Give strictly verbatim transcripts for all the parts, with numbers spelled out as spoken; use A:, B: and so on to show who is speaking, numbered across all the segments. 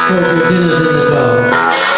A: Social dinners in the car.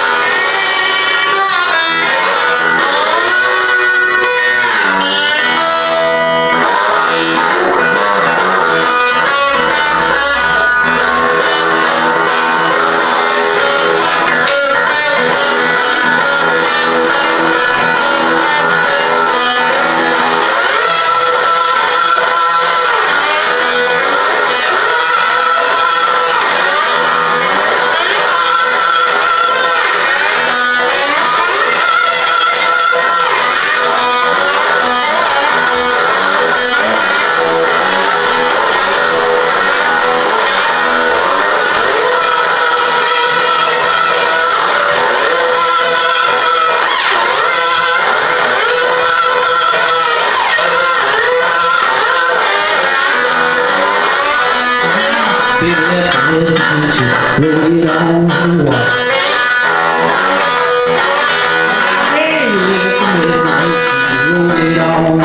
A: Big left in this future, roll it on the wall. Hey, left in this future, roll it on.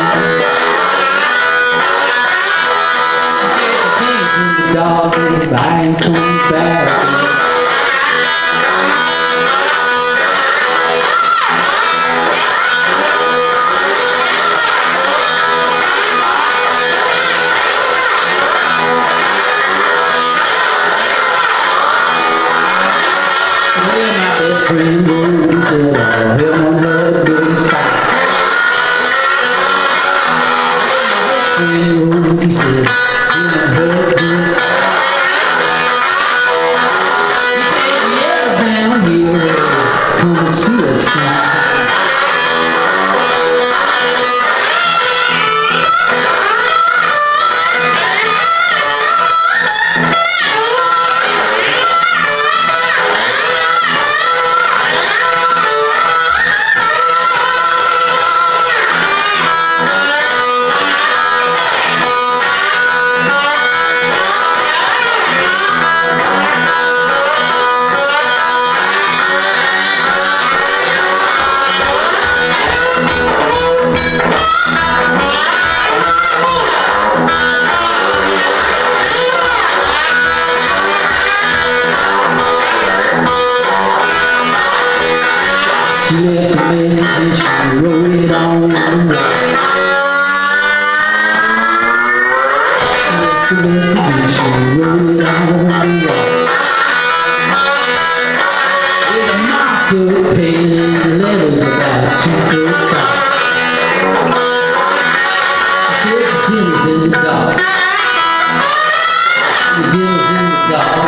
A: Get the things in the dog, and the vine comes back. Friend, he said, oh, hell, my love, good fight. Friend, he said, you know, hell, good fight. He said, yeah, down here, come and see us now. She left a message and she wrote it on the wall. She left a message and she wrote it on the wall. With a marker pen and letters about two foot tall. She said the dinner's in the dark. The dinner's in the dark.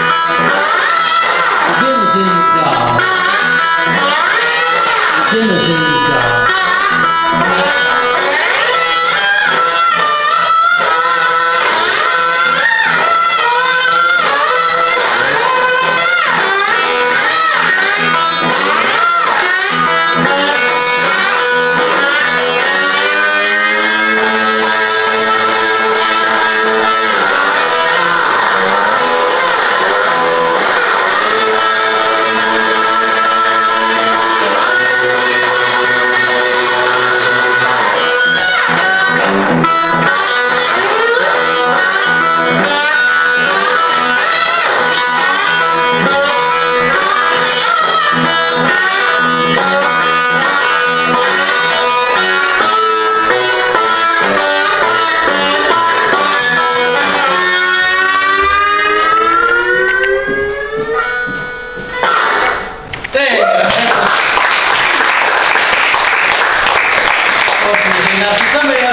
A: The dinner's in the dark. Dinner's in the dark. There you go. Now, somebody